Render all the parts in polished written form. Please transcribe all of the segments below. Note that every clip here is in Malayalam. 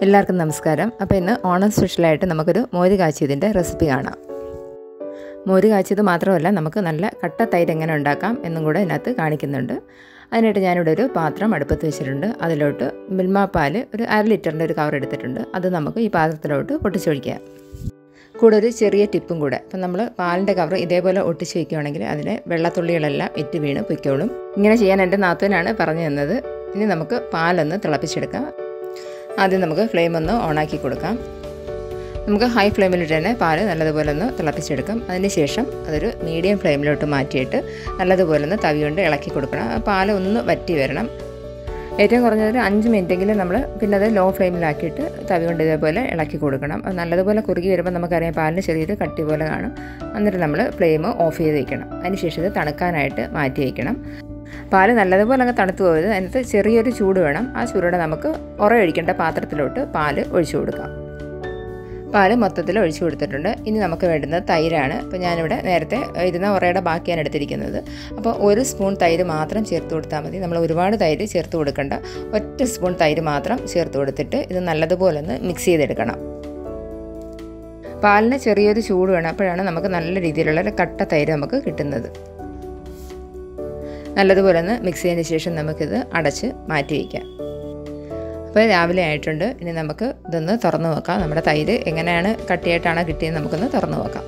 എല്ലാവർക്കും നമസ്കാരം. അപ്പോൾ ഇന്ന് ഓണം സ്പെഷ്യലായിട്ട് നമുക്കൊരു മോര് കാച്ചിയതിൻ്റെ റെസിപ്പി കാണാം. മോര് കാച്ചിയത് മാത്രമല്ല, നമുക്ക് നല്ല കട്ട തൈര് എങ്ങനെ ഉണ്ടാക്കാം എന്നും കൂടെ ഇതിനകത്ത് കാണിക്കുന്നുണ്ട്. അതിനായിട്ട് ഞാനിവിടെ ഒരു പാത്രം അടുപ്പത്ത് വെച്ചിട്ടുണ്ട്. അതിലോട്ട് മിൽമ പാൽ ഒരു 1/2 ലിറ്ററിൻ്റെ ഒരു കവർ എടുത്തിട്ടുണ്ട്. അത് നമുക്ക് ഈ പാത്രത്തിലോട്ട് ഒട്ടിച്ചൊഴിക്കാം. കൂടെ ഒരു ചെറിയ ടിപ്പും കൂടെ. അപ്പം നമ്മൾ പാലിൻ്റെ കവർ ഇതേപോലെ ഒട്ടിച്ച് വയ്ക്കുകയാണെങ്കിൽ അതിലെ വെള്ളത്തുള്ളികളെല്ലാം ഇറ്റ് വീണ് പൊയ്ക്കോളും. ഇങ്ങനെ ചെയ്യാൻ എൻ്റെ നാത്തൂനാണ് പറഞ്ഞു തന്നത്. ഇനി നമുക്ക് പാലൊന്ന് തിളപ്പിച്ചെടുക്കാം. ആദ്യം നമുക്ക് ഫ്ലെയിം ഒന്ന് ഓണാക്കി കൊടുക്കാം. നമുക്ക് ഹൈ ഫ്ലെയിമിലിട്ട് തന്നെ പാല് നല്ലതുപോലെ ഒന്ന് തിളപ്പിച്ചെടുക്കാം. അതിനുശേഷം അതൊരു മീഡിയം ഫ്ലെയിമിലോട്ട് മാറ്റിയിട്ട് നല്ലതുപോലെ ഒന്ന് തവി കൊണ്ട് ഇളക്കി കൊടുക്കണം. ആ പാല് ഒന്ന് വറ്റി വരണം. ഏറ്റവും കുറഞ്ഞതൊരു 5 മിനിറ്റെങ്കിലും നമ്മൾ പിന്നെ അത് ലോ ഫ്ലെയിമിലാക്കിയിട്ട് തവി കൊണ്ട് ഇതേപോലെ ഇളക്കി കൊടുക്കണം. അത് നല്ലതുപോലെ കുറുകി വരുമ്പോൾ നമുക്കറിയാം പാലിന് ചെറിയൊരു കട്ടി പോലെ കാണും. എന്നിട്ട് നമ്മൾ ഫ്ലെയിം ഓഫ് ചെയ്ത് വയ്ക്കണം. അതിനുശേഷം ഇത് തണുക്കാനായിട്ട് മാറ്റി വയ്ക്കണം. പാല് നല്ലതുപോലെ അങ്ങ് തണുത്ത് പോകരുത്. അതിനകത്ത് ചെറിയൊരു ചൂട് വേണം. ആ ചൂടോടെ നമുക്ക് ഒഴിക്കേണ്ട പാത്രത്തിലോട്ട് പാല് ഒഴിച്ചു കൊടുക്കാം. പാല് മൊത്തത്തിൽ ഒഴിച്ചു കൊടുത്തിട്ടുണ്ട്. ഇനി നമുക്ക് വേണ്ടുന്നത് തൈരാണ്. അപ്പോൾ ഞാനിവിടെ നേരത്തെ ഇരുന്ന ഉറയുടെ ബാക്കിയാണ് എടുത്തിരിക്കുന്നത്. അപ്പോൾ 1 സ്പൂൺ തൈര് മാത്രം ചേർത്ത് കൊടുത്താൽ മതി. നമ്മൾ ഒരുപാട് തൈര് ചേർത്ത് കൊടുക്കേണ്ട. 1 സ്പൂൺ തൈര് മാത്രം ചേർത്ത് കൊടുത്തിട്ട് ഇത് നല്ലതുപോലെ ഒന്ന് മിക്സ് ചെയ്തെടുക്കണം. പാലിന് ചെറിയൊരു ചൂട് വേണം. അപ്പോഴാണ് നമുക്ക് നല്ല രീതിയിലുള്ള ഒരു കട്ട തൈര് നമുക്ക് കിട്ടുന്നത്. നല്ലതുപോലെ ഒന്ന് മിക്സ് ചെയ്തതിന് ശേഷം നമുക്കിത് അടച്ച് മാറ്റി വയ്ക്കാം. അപ്പോൾ രാവിലെ ആയിട്ടുണ്ട്. ഇനി നമുക്ക് ഇതൊന്ന് തുറന്ന് നോക്കാം. നമ്മുടെ തൈര് എങ്ങനെയാണ് കട്ടിയായിട്ടാണ് കിട്ടിയത് നമുക്കൊന്ന് തുറന്ന് നോക്കാം.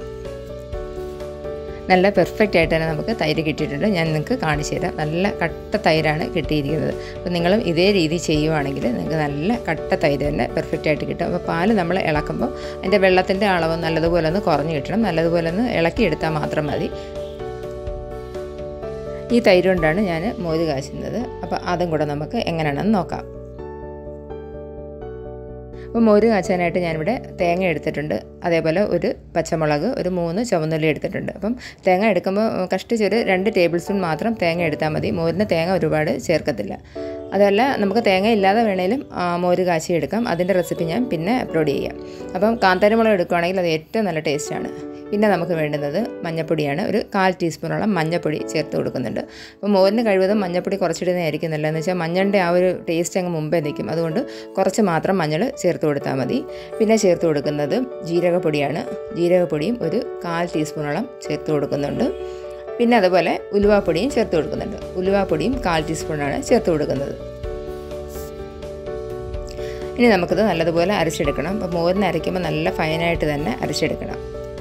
നല്ല പെർഫെക്റ്റ് ആയിട്ട് തന്നെ നമുക്ക് തൈര് കിട്ടിയിട്ടുണ്ട്. ഞാൻ നിങ്ങൾക്ക് കാണിച്ചു തരാം. നല്ല കട്ട തൈരാണ് കിട്ടിയിരിക്കുന്നത്. അപ്പോൾ നിങ്ങളും ഇതേ രീതി ചെയ്യുവാണെങ്കിൽ നിങ്ങൾക്ക് നല്ല കട്ട തൈര് തന്നെ പെർഫെക്റ്റ് ആയിട്ട് കിട്ടും. അപ്പോൾ പാല് നമ്മൾ ഇളക്കുമ്പോൾ അതിൻ്റെ വെള്ളത്തിൻ്റെ അളവ് നല്ലതുപോലെ ഒന്ന് കുറഞ്ഞ് കിട്ടണം. നല്ലതുപോലെ ഒന്ന് ഇളക്കിയെടുത്താൽ മാത്രം മതി. ഈ തൈര് കൊണ്ടാണ് ഞാൻ മോര് കാച്ചുന്നത്. അപ്പോൾ അതും കൂടെ നമുക്ക് എങ്ങനെയാണെന്ന് നോക്കാം. അപ്പോൾ മോര് കാച്ചാനായിട്ട് ഞാനിവിടെ തേങ്ങ എടുത്തിട്ടുണ്ട്. അതേപോലെ ഒരു പച്ചമുളക്, ഒരു 3 ചുവന്നുള്ളി എടുത്തിട്ടുണ്ട്. അപ്പം തേങ്ങ എടുക്കുമ്പോൾ കഷ്ടിച്ചൊരു 2 ടേബിൾ സ്പൂൺ മാത്രം തേങ്ങ എടുത്താൽ മതി. മോരിന് തേങ്ങ ഒരുപാട് ചേർക്കത്തില്ല. അതല്ല, നമുക്ക് തേങ്ങ ഇല്ലാതെ വേണേലും മോര് കാച്ചി എടുക്കാം. അതിൻ്റെ റെസിപ്പി ഞാൻ പിന്നെ അപ്ലോഡ് ചെയ്യാം. അപ്പം കാന്താരിമുളക് എടുക്കുകയാണെങ്കിൽ അത് ഏറ്റവും നല്ല ടേസ്റ്റാണ്. പിന്നെ നമുക്ക് വേണ്ടുന്നത് മഞ്ഞൾപ്പൊടിയാണ്. ഒരു 1/4 ടീസ്പൂണോളം മഞ്ഞൾപ്പൊടി ചേർത്ത് കൊടുക്കുന്നുണ്ട്. അപ്പോൾ മോരിന് കഴിവതും മഞ്ഞൾപ്പൊടി കുറച്ചിടുന്നതായിരിക്കും നല്ലത്. എന്ന് വെച്ചാൽ മഞ്ഞളുടെ ആ ഒരു ടേസ്റ്റ് അങ്ങ് മുമ്പേ നിൽക്കും. അതുകൊണ്ട് കുറച്ച് മാത്രം മഞ്ഞൾ ചേർത്ത് കൊടുത്താൽ മതി. പിന്നെ ചേർത്ത് കൊടുക്കുന്നത് ജീരകപ്പൊടിയാണ്. ജീരകപ്പൊടിയും ഒരു 1/4 ടീസ്പൂണോളം ചേർത്ത് കൊടുക്കുന്നുണ്ട്. പിന്നെ അതുപോലെ ഉലുവാപ്പൊടിയും ചേർത്ത് കൊടുക്കുന്നുണ്ട്. ഉലുവാപ്പൊടിയും 1/4 ടീസ്പൂണാണ് ചേർത്ത് കൊടുക്കുന്നത്. ഇനി നമുക്കിത് നല്ലതുപോലെ അരച്ചെടുക്കണം. അപ്പോൾ മോരിന് അരയ്ക്കുമ്പോൾ നല്ല ഫൈനായിട്ട് തന്നെ അരച്ചെടുക്കണം.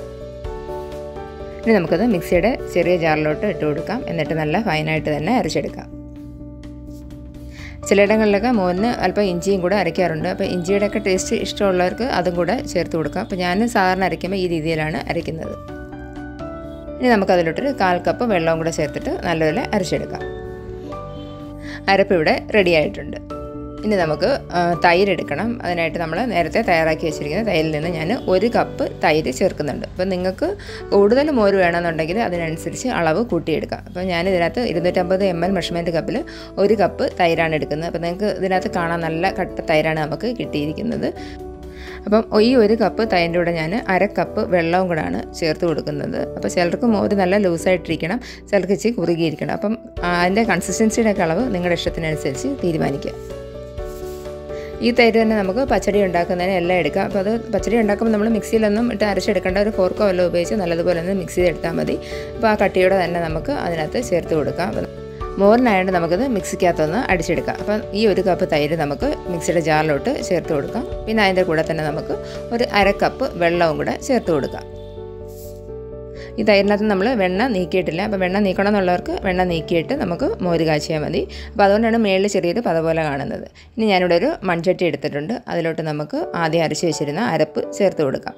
ഇനി നമുക്കത് മിക്സിയുടെ ചെറിയ ജാറിലോട്ട് ഇട്ട് കൊടുക്കാം. എന്നിട്ട് നല്ല ഫൈനായിട്ട് തന്നെ അരച്ചെടുക്കാം. ചിലയിടങ്ങളിലൊക്കെ മോരിന് അല്പം ഇഞ്ചിയും കൂടെ അരയ്ക്കാറുണ്ട്. അപ്പോൾ ഇഞ്ചിയുടെയൊക്കെ ടേസ്റ്റ് ഇഷ്ടമുള്ളവർക്ക് അതും കൂടെ ചേർത്ത് കൊടുക്കാം. അപ്പോൾ ഞാൻ സാധാരണ അരയ്ക്കുമ്പോൾ ഈ രീതിയിലാണ് അരയ്ക്കുന്നത്. ഇനി നമുക്കതിലോട്ടൊരു 1/4 കപ്പ് വെള്ളവും കൂടെ ചേർത്തിട്ട് നല്ലപോലെ അരച്ചെടുക്കാം. അരപ്പ് ഇവിടെ റെഡി ആയിട്ടുണ്ട്. ഇനി നമുക്ക് തൈര് എടുക്കണം. അതിനായിട്ട് നമ്മൾ നേരത്തെ തയ്യാറാക്കി വെച്ചിരിക്കുന്ന തൈരിൽ നിന്ന് ഞാൻ 1 കപ്പ് തൈര് ചേർക്കുന്നുണ്ട്. അപ്പോൾ നിങ്ങൾക്ക് കൂടുതൽ മോര് വേണമെന്നുണ്ടെങ്കിൽ അതിനനുസരിച്ച് അളവ് കൂട്ടിയെടുക്കാം. അപ്പോൾ ഞാൻ ഇതിനകത്ത് 250 ml മെഷർമെൻറ്റ് കപ്പിൽ 1 കപ്പ് തൈരാണ് എടുക്കുന്നത്. അപ്പോൾ നിങ്ങൾക്ക് ഇതിനകത്ത് കാണാൻ നല്ല കട്ട തൈരാണ് നമുക്ക് കിട്ടിയിരിക്കുന്നത്. അപ്പം ഈ 1 കപ്പ് തൈരിൻ്റെ കൂടെ ഞാൻ 1/2 കപ്പ് വെള്ളവും കൂടെയാണ് ചേർത്ത് കൊടുക്കുന്നത്. അപ്പോൾ ചിലർക്ക് മോര് നല്ല ലൂസായിട്ടിരിക്കണം, ചിലർക്ക് ഇച്ചിരി കുറുകിയിരിക്കണം. അപ്പം അതിൻ്റെ കൺസിസ്റ്റൻസിയുടെ അളവ് നിങ്ങളുടെ ഇഷ്ടത്തിനനുസരിച്ച് തീരുമാനിക്കുക. ഈ തൈര് തന്നെ നമുക്ക് പച്ചടി ഉണ്ടാക്കുന്നതിന് എല്ലാം എടുക്കാം. അപ്പോൾ അത് പച്ചടി ഉണ്ടാക്കുമ്പോൾ നമ്മൾ മിക്സിയിലൊന്നും ഇട്ട് അരച്ചെടുക്കേണ്ട. ഒരു ഫോർക്കോ വല്ലതും ഉപയോഗിച്ച് നല്ലതുപോലെ ഒന്ന് മിക്സ് ചെയ്തെടുത്താൽ മതി. അപ്പോൾ ആ കട്ടിയോടെ തന്നെ നമുക്ക് അതിനകത്ത് ചേർത്ത് കൊടുക്കാം. മോരിനായതുകൊണ്ട് നമുക്കത് മിക്സിക്കകത്തൊന്ന് അടിച്ചെടുക്കാം. അപ്പം ഈ 1 കപ്പ് തൈര് നമുക്ക് മിക്സിയുടെ ജാറിലോട്ട് ചേർത്ത് കൊടുക്കാം. പിന്നെ അതിൻ്റെ കൂടെ തന്നെ നമുക്ക് ഒരു 1/2 കപ്പ് വെള്ളവും കൂടെ ചേർത്ത് കൊടുക്കാം. ഈ തൈരിനകത്ത് നമ്മൾ വെണ്ണ നീക്കിയിട്ടില്ല. അപ്പോൾ വെണ്ണ നീക്കണം എന്നുള്ളവർക്ക് വെണ്ണ നീക്കിയിട്ട് നമുക്ക് മോര് കാച്ചിയാൽ മതി. അപ്പോൾ അതുകൊണ്ടാണ് മേളിൽ ചെറിയൊരു പത പോലെ കാണുന്നത്. ഇനി ഞാനിവിടെ ഒരു മൺചട്ടി എടുത്തിട്ടുണ്ട്. അതിലോട്ട് നമുക്ക് ആദ്യം അരച്ച് വെച്ചിരുന്ന അരപ്പ് ചേർത്ത് കൊടുക്കാം.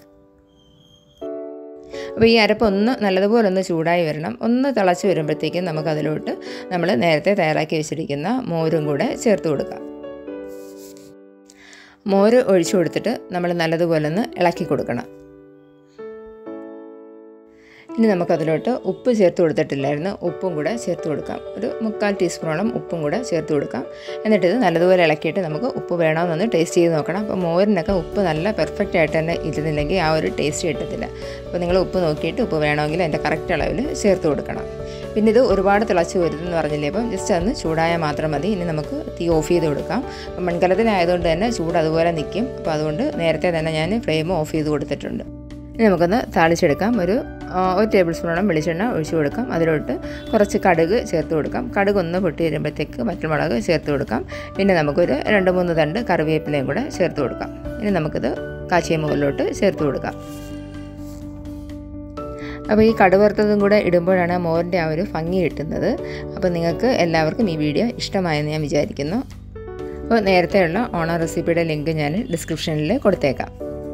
അപ്പോൾ ഈ അരപ്പ് ഒന്ന് നല്ലതുപോലെ ഒന്ന് ചൂടായി വരണം. ഒന്ന് തിളച്ച് വരുമ്പോഴത്തേക്കും നമുക്കതിലോട്ട് നമ്മൾ നേരത്തെ തയ്യാറാക്കി വെച്ചിരിക്കുന്ന മോരും കൂടെ ചേർത്ത് കൊടുക്കാം. മോര് ഒഴിച്ചു കൊടുത്തിട്ട് നമ്മൾ നല്ലതുപോലെ ഒന്ന് ഇളക്കി കൊടുക്കണം. ഇനി നമുക്കതിലോട്ട് ഉപ്പ് ചേർത്ത് കൊടുത്തിട്ടില്ലായിരുന്നു. ഉപ്പും കൂടെ ചേർത്ത് കൊടുക്കാം. ഒരു 3/4 ടീസ്പൂണോളം ഉപ്പും കൂടെ ചേർത്ത് കൊടുക്കാം. എന്നിട്ടിത് നല്ലതുപോലെ ഇളക്കിയിട്ട് നമുക്ക് ഉപ്പ് വേണമെന്നൊന്ന് ടേസ്റ്റ് ചെയ്ത് നോക്കണം. അപ്പോൾ മോരിനൊക്കെ ഉപ്പ് നല്ല പെർഫെക്റ്റ് ആയിട്ട് തന്നെ ഇരുന്നില്ലെങ്കിൽ ആ ഒരു ടേസ്റ്റ് കിട്ടത്തില്ല. അപ്പോൾ നിങ്ങൾ ഉപ്പ് നോക്കിയിട്ട് ഉപ്പ് വേണമെങ്കിൽ അതിൻ്റെ കറക്റ്റ് അളവിൽ ചേർത്ത് കൊടുക്കണം. പിന്നെ ഇത് ഒരുപാട് തിളച്ച് വരുമെന്ന് പറഞ്ഞില്ലേ, അപ്പം ജസ്റ്റ് ഒന്ന് ചൂടായാൽ മാത്രം മതി. ഇനി നമുക്ക് തീ ഓഫ് ചെയ്ത് കൊടുക്കാം. അപ്പം മൺകലത്തിലായതുകൊണ്ട് തന്നെ ചൂട് അതുപോലെ നിൽക്കും. അപ്പോൾ അതുകൊണ്ട് നേരത്തെ തന്നെ ഞാൻ ഫ്ലെയിം ഓഫ് ചെയ്ത് കൊടുത്തിട്ടുണ്ട്. ഇനി നമുക്കൊന്ന് താളിച്ചെടുക്കാം. ഒരു ടേബിൾ സ്പൂണോളം വെളിച്ചെണ്ണ ഒഴിച്ച് കൊടുക്കാം. അതിലോട്ട് കുറച്ച് കടുക് ചേർത്ത് കൊടുക്കാം. കടുക് ഒന്ന് പൊട്ടി വരുമ്പോഴത്തേക്ക് വറ്റൽമുളക് ചേർത്ത് കൊടുക്കാം. പിന്നെ നമുക്കൊരു 2-3 തണ്ട് കറിവേപ്പിലയും കൂടെ ചേർത്ത് കൊടുക്കാം. ഇനി നമുക്കിത് കാച്ചിയ മുകളിലോട്ട് ചേർത്ത് കൊടുക്കാം. അപ്പോൾ ഈ കടുക് വറുത്തതും കൂടെ ഇടുമ്പോഴാണ് മോരിൻ്റെ ആ ഒരു ഭംഗി കിട്ടുന്നത്. അപ്പോൾ നിങ്ങൾക്ക് എല്ലാവർക്കും ഈ വീഡിയോ ഇഷ്ടമായെന്ന് ഞാൻ വിചാരിക്കുന്നു. അപ്പോൾ നേരത്തെയുള്ള ഓണം റെസിപ്പിയുടെ ലിങ്ക് ഞാൻ ഡിസ്ക്രിപ്ഷനിൽ കൊടുത്തേക്കാം.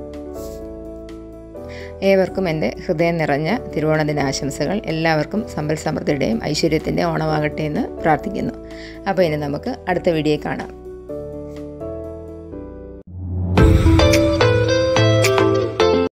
ഏവർക്കും എൻ്റെ ഹൃദയം നിറഞ്ഞ തിരുവോണ ദിനാശംസകൾ. എല്ലാവർക്കും സമ്പൽ സമൃദ്ധിയുടെയും ഐശ്വര്യത്തിൻ്റെ ഓണമാകട്ടെ എന്ന് പ്രാർത്ഥിക്കുന്നു. അപ്പോൾ ഇനി നമുക്ക് അടുത്ത വീഡിയോയിൽ കാണാം.